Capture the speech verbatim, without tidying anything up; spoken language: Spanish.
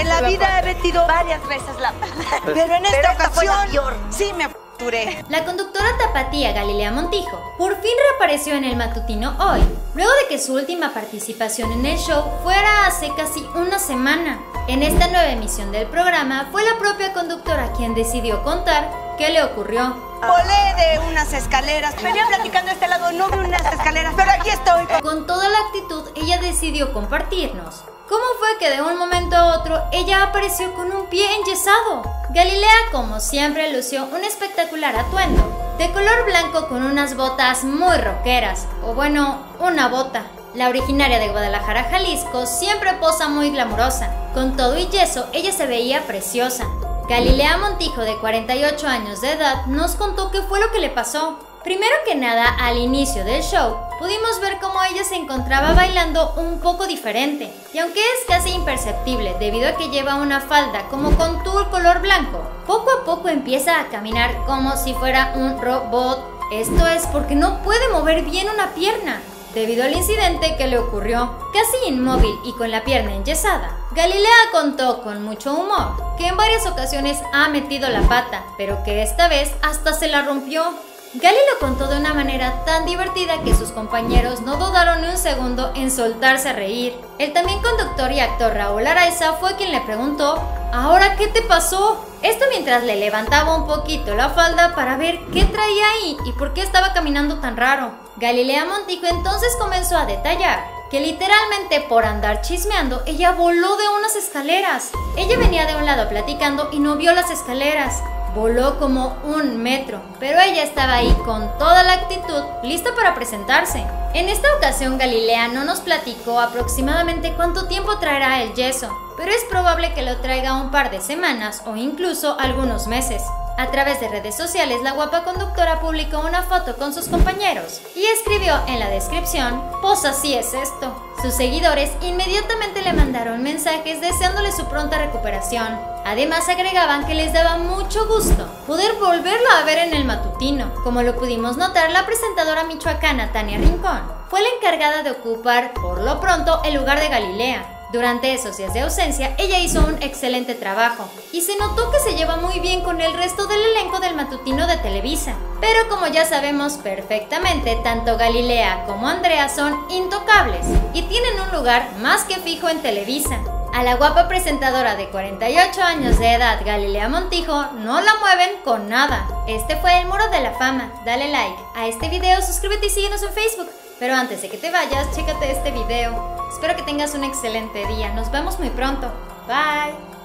la vida he metido varias veces la pata. Pero en esta Pero esta fue la ocasión, peor. sí me f***turé. La conductora tapatía Galilea Montijo por fin reapareció en el matutino hoy, luego de que su última participación en el show fuera hace casi una semana. En esta nueva emisión del programa fue la propia conductora quien decidió contar qué le ocurrió. Volé de unas escaleras. Venía platicando a este lado, no vi unas escaleras, pero aquí estoy. Con toda la actitud, ella decidió compartirnos cómo fue que de un momento a otro ella apareció con un pie enyesado. Galilea, como siempre, lució un espectacular atuendo de color blanco con unas botas muy rockeras, o bueno, una bota. La originaria de Guadalajara, Jalisco, siempre posa muy glamurosa. Con todo y yeso, ella se veía preciosa. Galilea Montijo, de cuarenta y ocho años de edad, nos contó qué fue lo que le pasó. Primero que nada, al inicio del show, pudimos ver cómo ella se encontraba bailando un poco diferente. Y aunque es casi imperceptible debido a que lleva una falda como con tul color blanco, poco a poco empieza a caminar como si fuera un robot. Esto es porque no puede mover bien una pierna. Debido al incidente que le ocurrió, casi inmóvil y con la pierna enyesada, Galilea contó con mucho humor que en varias ocasiones ha metido la pata, pero que esta vez hasta se la rompió. Gali lo contó de una manera tan divertida que sus compañeros no dudaron ni un segundo en soltarse a reír. El también conductor y actor Raúl Araiza fue quien le preguntó: ¿ahora qué te pasó? Esto mientras le levantaba un poquito la falda para ver qué traía ahí y por qué estaba caminando tan raro. Galilea Montijo entonces comenzó a detallar que literalmente por andar chismeando, ella voló de unas escaleras. Ella venía de un lado platicando y no vio las escaleras. Voló como un metro, pero ella estaba ahí con toda la actitud, lista para presentarse. En esta ocasión Galilea no nos platicó aproximadamente cuánto tiempo traerá el yeso, pero es probable que lo traiga un par de semanas o incluso algunos meses. A través de redes sociales, la guapa conductora publicó una foto con sus compañeros y escribió en la descripción: pues así es esto. Sus seguidores inmediatamente le mandaron mensajes deseándole su pronta recuperación. Además agregaban que les daba mucho gusto poder volverlo a ver en el matutino. Como lo pudimos notar, la presentadora michoacana Tania Rincón fue la encargada de ocupar por lo pronto el lugar de Galilea. Durante esos días de ausencia, ella hizo un excelente trabajo y se notó que se lleva muy bien con el resto del elenco del matutino de Televisa. Pero como ya sabemos perfectamente, tanto Galilea como Andrea son intocables y tienen un lugar más que fijo en Televisa. A la guapa presentadora de cuarenta y ocho años de edad, Galilea Montijo, no la mueven con nada. Este fue el Muro de la Fama. Dale like a este video, suscríbete y síguenos en Facebook. Pero antes de que te vayas, chécate este video. Espero que tengas un excelente día. Nos vemos muy pronto. Bye.